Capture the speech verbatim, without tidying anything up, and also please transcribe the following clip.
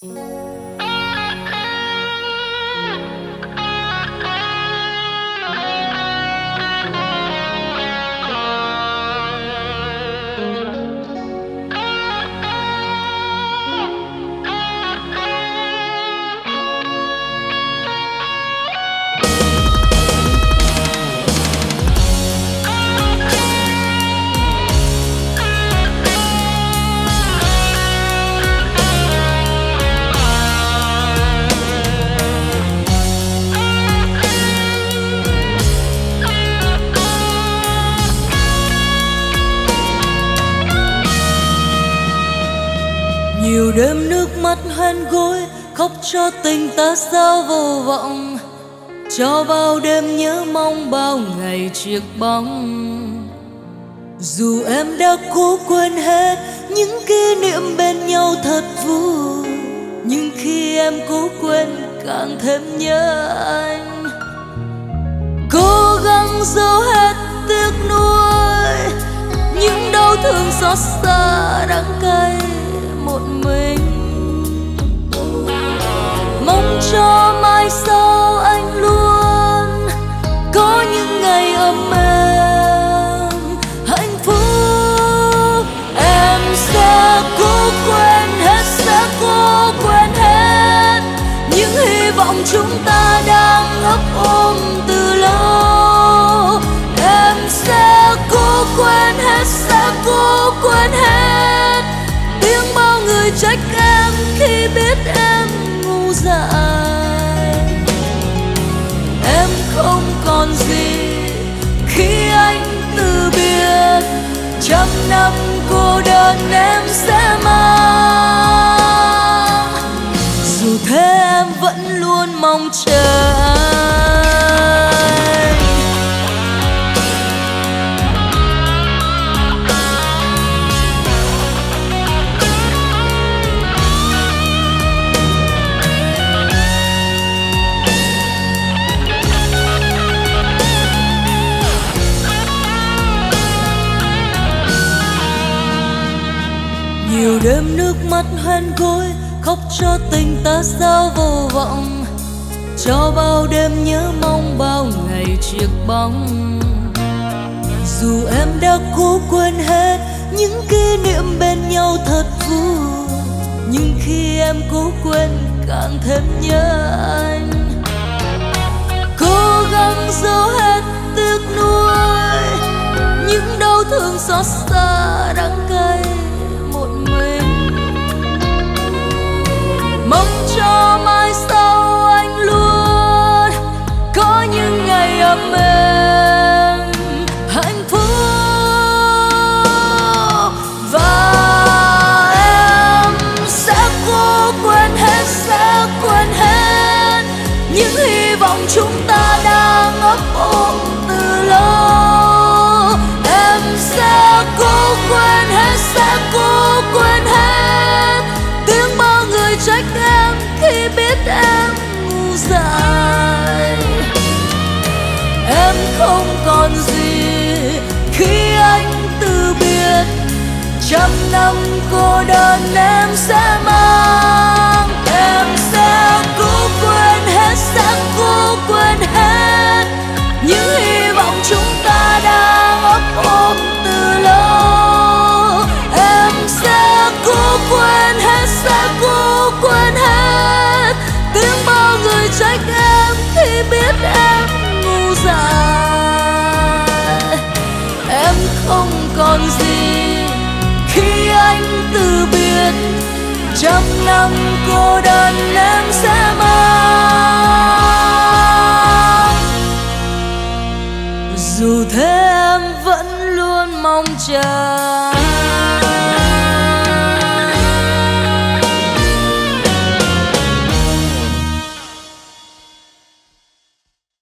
Nhiều đêm nước mắt hoen gối, khóc cho tình ta sao vô vọng, cho bao đêm nhớ mong bao ngày chiếc bóng. Dù em đã cố quên hết những kỷ niệm bên nhau thật vui, nhưng khi em cố quên càng thêm nhớ anh. Cố gắng giấu hết tiếc nuối, những đau thương xót xa đắng cay một mình. Mong cho mai sau anh luôn có những ngày ấm êm hạnh phúc. Em sẽ cố quên hết, sẽ cố quên hết những hy vọng chúng ta đang ấp ôm từ lâu. Em sẽ cố quên hết, sẽ cố quên hết tiếng bao người trách em khi biết em ngu dại. Em không còn gì khi anh từ biệt, trăm năm cô đơn em sẽ mang. Dù thế em vẫn luôn mong chờ anh. Nhiều đêm nước mắt hoen gối, khóc cho tình ta sao vô vọng, cho bao đêm nhớ mong bao ngày chiếc bóng. Dù em đã cố quên hết những kỷ niệm bên nhau thật vui, nhưng khi em cố quên càng thêm nhớ anh. Cố gắng giấu hết tiếc nuối, những đau thương xót xa đắng cay một mình. Mong cho mai sau anh luôn có những ngày ấm êm hạnh phúc. Và em sẽ cố quên hết, sẽ quên hết những hy vọng chúng ta đang ấp ôm từ lâu. Em sẽ cố quên hết, sẽ cố quên hết tiếng bao người trách em khi biết em ngu dại. Em không còn gì khi anh từ biệt, trăm năm cô đơn em sẽ mang. Em sẽ cố quên hết, sẽ cố quên hết những hy vọng chúng ta đang ấp ôm từ lâu. Em sẽ cố quên hết, sẽ cố quên hết tiếng bao người trách em khi biết em ngu dại. Em không còn gì khi anh từ biệt, trăm năm cô đơn em